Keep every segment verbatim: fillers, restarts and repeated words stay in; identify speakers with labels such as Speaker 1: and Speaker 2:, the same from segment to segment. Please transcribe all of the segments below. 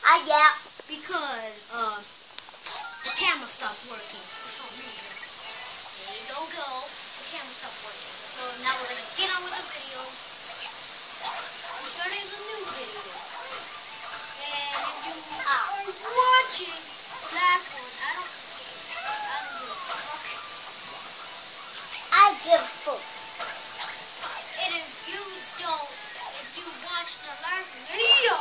Speaker 1: I yeah.
Speaker 2: Because uh, the camera stopped working for some reason. There you don't go. The camera stopped working. So now we're gonna get on with the video. We're starting a new video. And if you are watching that one, I don't, I don't give a fuck.
Speaker 1: I give a fuck.
Speaker 2: And if you don't, if you watch the last video,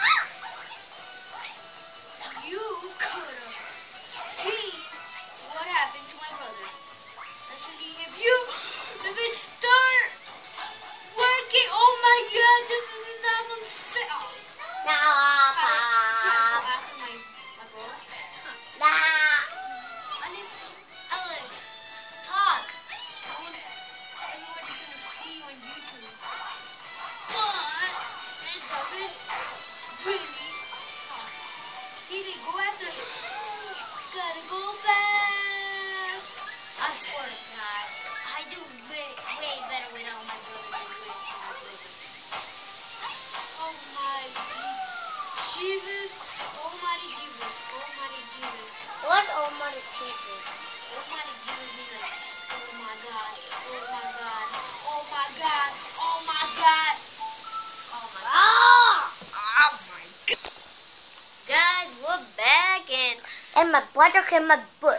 Speaker 2: you could have seen what happened to my brother. Actually, if you, if it start working, oh my god, this is not some shit. Oh.
Speaker 1: Nah,
Speaker 2: I,
Speaker 1: pa.
Speaker 2: ask my, my bro. Huh.
Speaker 1: Nah.
Speaker 2: I need, Alex, talk. I want everybody to see you on YouTube. But it doesn't really talk. See, they go after it. Gotta go fast. I swear to God, I do way, way better without my brother than with my brother. Oh my Jesus, Almighty Jesus, Almighty Jesus.
Speaker 1: What's Almighty Jesus?
Speaker 2: Almighty Jesus means like, oh my God, oh my God, oh my God, oh my God, oh my God.
Speaker 1: Ah!
Speaker 2: Oh my God. Guys, we're back and
Speaker 1: And my brother came my butt.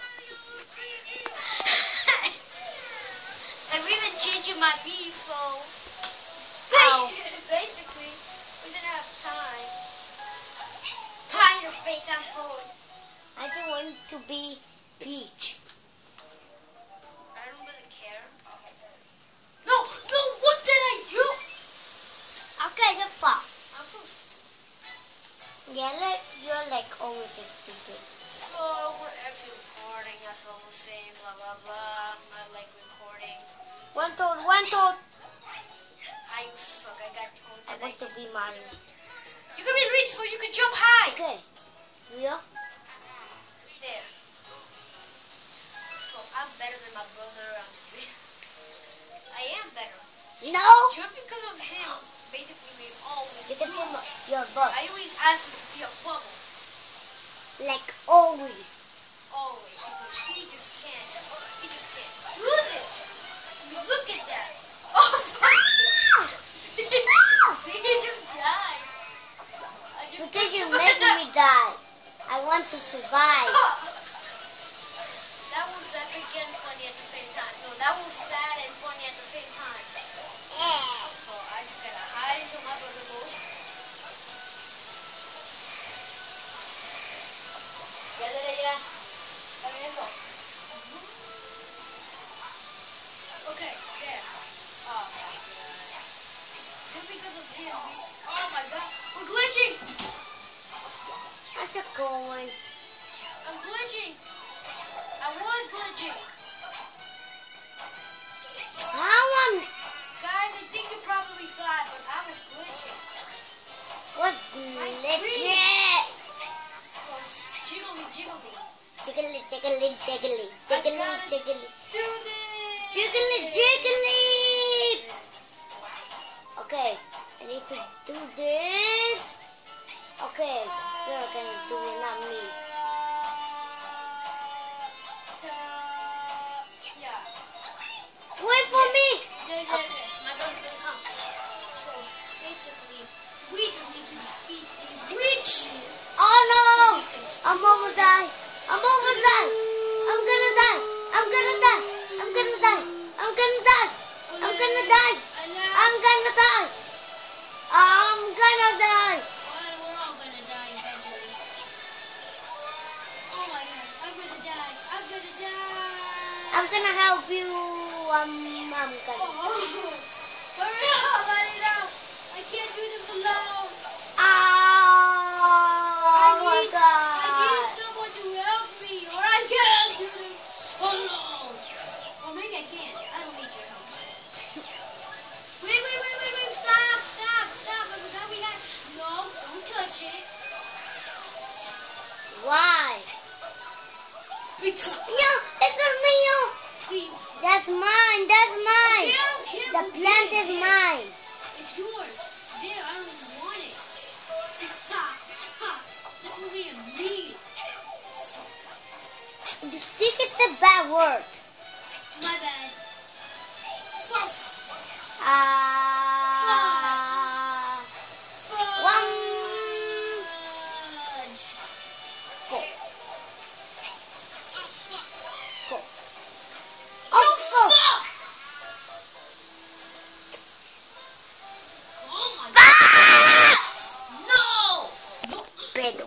Speaker 2: and we've been changing my beef, so
Speaker 1: Ow.
Speaker 2: basically we didn't have time. Hide your face, I'm phone.
Speaker 1: I just want to be Peach.
Speaker 2: I don't really care. No, no, what did I do?
Speaker 1: Okay, just fuck.
Speaker 2: I'm so stupid.
Speaker 1: Yeah, like, you're like always so stupid.
Speaker 2: So we're actually recording, that's what we're saying, blah blah blah. I'm not like recording.
Speaker 1: One toad, one toad.
Speaker 2: I suck, I got told
Speaker 1: I
Speaker 2: that
Speaker 1: want to be Mario.
Speaker 2: You can be rich so you can jump high.
Speaker 1: Okay. Real?
Speaker 2: There. So I'm better than my brother. I'm stupid. I am better.
Speaker 1: No.
Speaker 2: Just because of him, basically we always
Speaker 1: You can
Speaker 2: do.
Speaker 1: see my, your butt.
Speaker 2: I always ask him to be a bubble.
Speaker 1: Like always.
Speaker 2: Always. Because he just can't. He just can't do this. I mean, look at that. Oh, see, he just died. I just
Speaker 1: Because you make me die. I want to survive.
Speaker 2: That was epic and funny at the same time. No, that was sad and funny at the same time.
Speaker 1: Eh.
Speaker 2: So I just gotta hide until my brother goes. Ya de ella. También eso. Okay, there. Oh my god. Just because of him, we, oh my god, we're glitching.
Speaker 1: How's it going?
Speaker 2: I'm glitching. I was glitching.
Speaker 1: How am
Speaker 2: Guys, I think you probably saw it, but I was glitching.
Speaker 1: what's
Speaker 2: My
Speaker 1: legit?
Speaker 2: Was jiggly jiggly.
Speaker 1: Jiggly, jiggly, jiggly, jiggly,
Speaker 2: gotta
Speaker 1: jiggly,
Speaker 2: Do this.
Speaker 1: jiggly, jiggly. Okay, I need to do this. Okay, you're gonna do it, not me.
Speaker 2: Uh, yeah.
Speaker 1: Wait for me.
Speaker 2: There, there, there. My brother's gonna come. So basically, we just need to defeat these witches.
Speaker 1: Oh no! I'm almost die. I'm almost die. I'm gonna die. I'm gonna die. I'm gonna die. I'm gonna die. I'm gonna die. I'm gonna die. I'm gonna die.
Speaker 2: We're all gonna die eventually. Oh my god, I'm gonna die. I'm gonna die.
Speaker 1: I'm gonna help you. I'm, I'm gonna.
Speaker 2: Oh, hurry up, I need help. I can't do this alone.
Speaker 1: Oh my
Speaker 2: I need, I
Speaker 1: god.
Speaker 2: need someone to help me, or I can't do this alone. Or maybe I can. I don't need your help. Wait, wait, wait, wait, wait. Stop, stop, stop. I forgot we had. No, don't touch it.
Speaker 1: Why?
Speaker 2: Because.
Speaker 1: No, it's a meal.
Speaker 2: See,
Speaker 1: That's mine. That's mine.
Speaker 2: I don't care.
Speaker 1: The
Speaker 2: who
Speaker 1: plant
Speaker 2: did
Speaker 1: is
Speaker 2: it.
Speaker 1: mine.
Speaker 2: It's yours. There, I don't want it. Ha, ha.
Speaker 1: Sick is a bad word.
Speaker 2: My bad.
Speaker 1: Ah. One. Go. Go. Oh,
Speaker 2: You
Speaker 1: go.
Speaker 2: suck! Oh my god.
Speaker 1: Ah!
Speaker 2: No!
Speaker 1: Pero.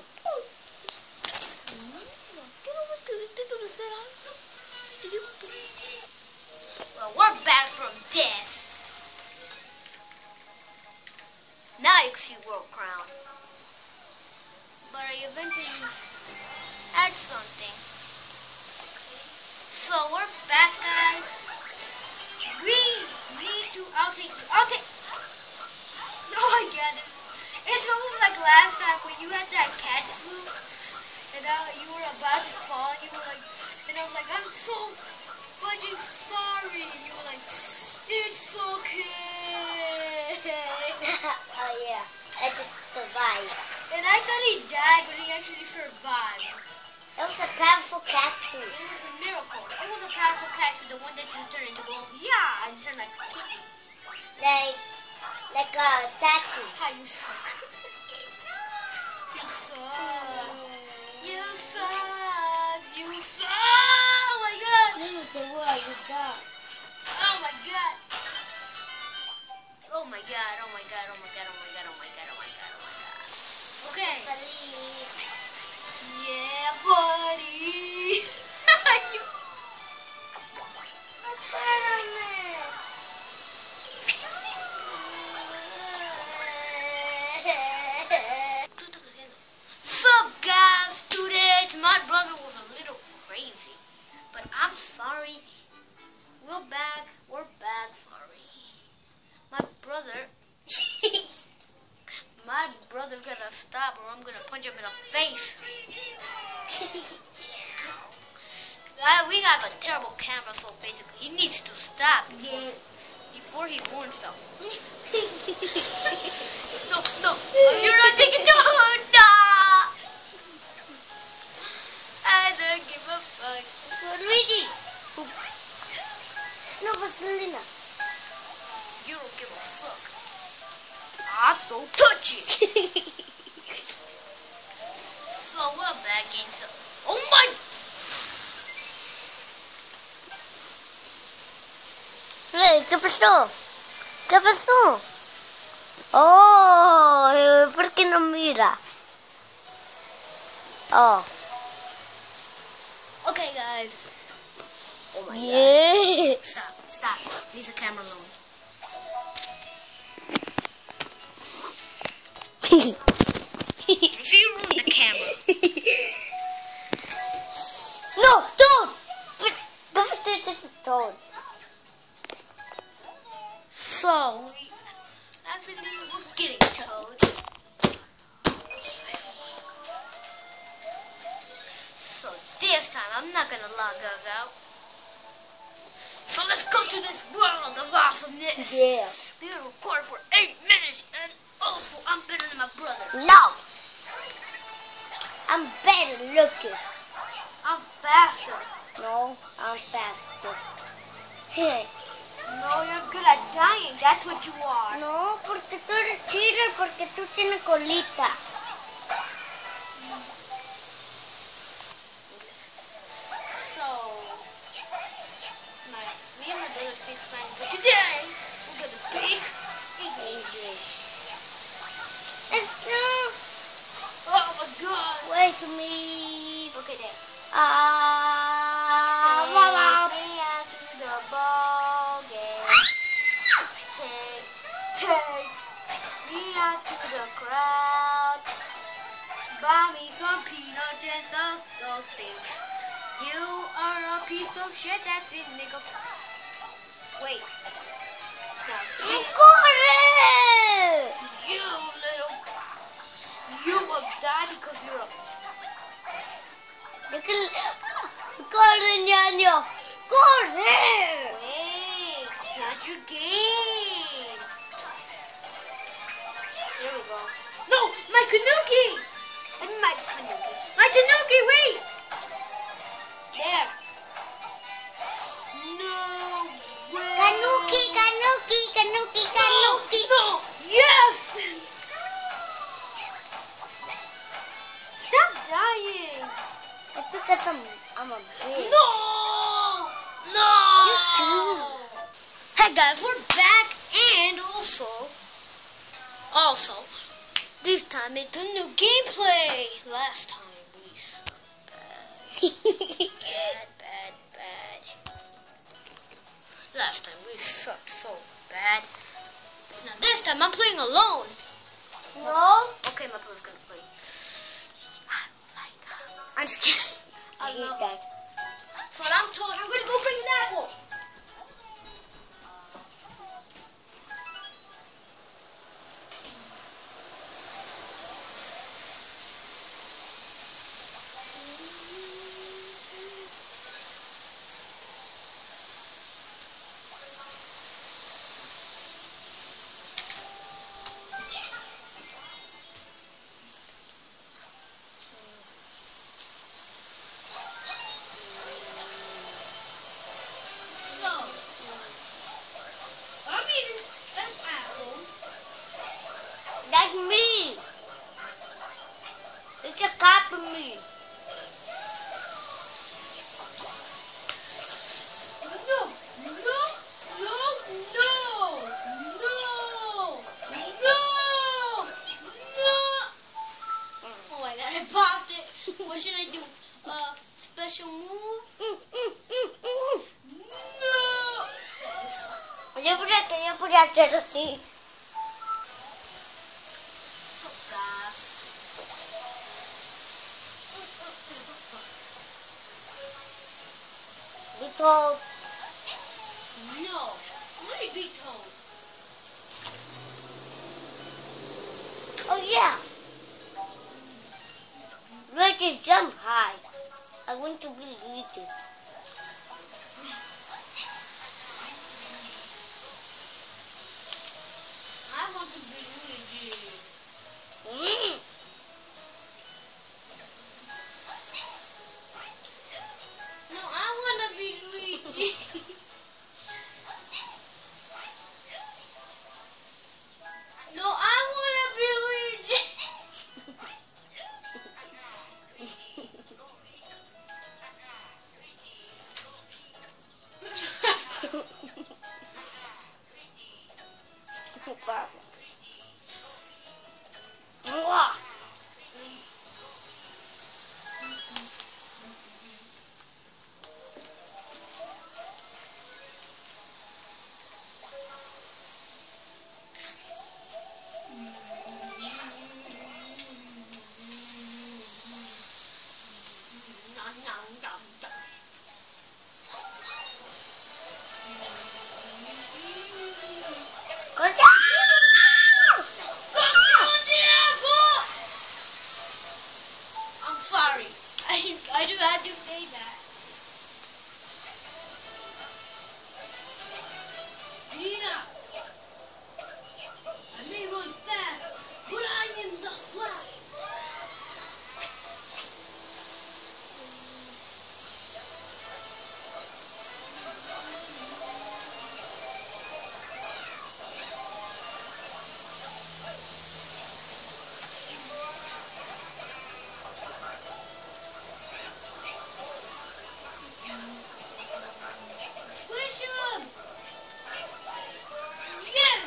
Speaker 2: Well, we're back from death. Now you can see World Crown. But I eventually had something. So we're back, guys. We need to. I'll take. I'll take. Oh, I get it. It's almost like last time when you had that cat swoop, and now you were about to fall, and you were like, and I was like, I'm so fudging sorry. And you were like, it's okay.
Speaker 1: Oh yeah, I just survived.
Speaker 2: And I thought he died, but he actually survived.
Speaker 1: It was a powerful cat too.
Speaker 2: It was a miracle. It was a powerful cat, the one that you turned into gold. Yeah, and turned like a kitty.
Speaker 1: Like, like a statue.
Speaker 2: How you suck. You suck. You suck. You suck. Oh my god.
Speaker 1: This is the word you got.
Speaker 2: Oh my god. Oh my god. Oh my god. Oh my god. Oh my god. Oh my god. Oh my god. Oh my god. Okay. Yeah, buddy. You- Sup guys, today my brother was a little crazy, but I'm sorry. We're back, we're back, sorry. My brother, my brother gotta stop or I'm gonna punch him in the face. Uh, we got a terrible camera, so basically he needs to stop before,
Speaker 1: Yeah.
Speaker 2: before he ruins stuff. No, no, you're not taking to no! I don't give a fuck.
Speaker 1: Luigi. No, Vaselina.
Speaker 2: You don't give a fuck. I don't touch it. So what bad game so oh my
Speaker 1: Hey, ¿qué pasó? ¿Qué pasó? Oh, ¿por qué no mira? Oh.
Speaker 2: Okay guys. Oh my
Speaker 1: Yeah.
Speaker 2: god. Stop, stop. Leave the camera alone. If you ruin the camera.
Speaker 1: No, don't! Don't.
Speaker 2: So we actually we're getting towed. So this time I'm not gonna log us out. So let's go to this world of awesomeness.
Speaker 1: Yeah.
Speaker 2: We're gonna record for eight minutes and also I'm better than my brother.
Speaker 1: No! I'm better looking.
Speaker 2: I'm faster.
Speaker 1: No, I'm faster.
Speaker 2: No, you're good at dying. That's what you are.
Speaker 1: No, porque tú eres cheater, porque tú tienes colita.
Speaker 2: So, my, me and my brother speak Spanish, but today we're gonna speak English.
Speaker 1: English. Let's go.
Speaker 2: Oh my god.
Speaker 1: Wait to me.
Speaker 2: Okay, there.
Speaker 1: Ah,
Speaker 2: Take
Speaker 1: wow.
Speaker 2: me out to the ball game. Take, take me out to the crowd. Buy me some peanuts and some those things. You are a piece of shit, that's it, nigga. Wait. Now,
Speaker 1: Corre!
Speaker 2: you little... You will die because you're a...
Speaker 1: Yo que- Corre, ñaño. Corre!
Speaker 2: Wait, it's not your game. There we go. No, my Kanuki! And my Kanuki. My Tanuki, wait! There.
Speaker 1: Kanuki, Kanuki, Kanuki, Kanuki.
Speaker 2: No! Yes! Stop dying!
Speaker 1: It's because I'm, I'm a bitch.
Speaker 2: No! No!
Speaker 1: You too.
Speaker 2: Hey guys, we're back and also, also, this time it's a new gameplay. Last time we sucked bad. Bad, bad, bad. Last time we sucked so bad. Now this time I'm playing alone.
Speaker 1: No?
Speaker 2: Okay, my brother's gonna play. I don't like that. I'm just kidding.
Speaker 1: I
Speaker 2: I
Speaker 1: hate
Speaker 2: love
Speaker 1: that.
Speaker 2: That's what I'm told. I'm gonna go bring an apple.
Speaker 1: That's me. It's a cop of me.
Speaker 2: No, no, no, no, no, no, no. Oh my god, I popped it. What should I do? Uh, special move?
Speaker 1: Mm, mm, mm, mm.
Speaker 2: No.
Speaker 1: Yo podría, yo podría hacer así.
Speaker 2: So fast.
Speaker 1: Be told.
Speaker 2: No. Let me be told.
Speaker 1: Oh yeah. Luigi, jump high. I want to be Luigi.
Speaker 2: I want to be Luigi.
Speaker 1: Mm.
Speaker 2: No, I want to be Luigi. No, I want to be Luigi.
Speaker 1: Mwah. Go down.
Speaker 2: I'm sorry. I I do have to say that. Yeah. I may run fast, but I am the Flash. Squish him! Yeah!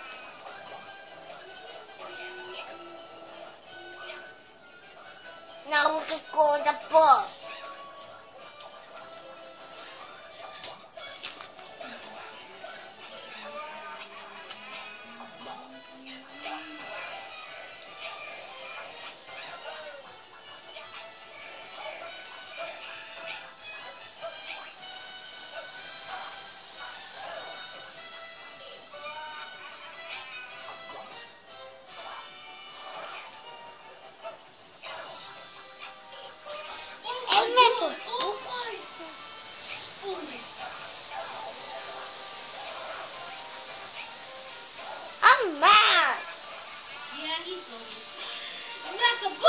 Speaker 1: Now we can call the boss.
Speaker 2: Oh my god! Oh my! Oh my!
Speaker 1: I'm mad.
Speaker 2: Yeah, he's going. Like a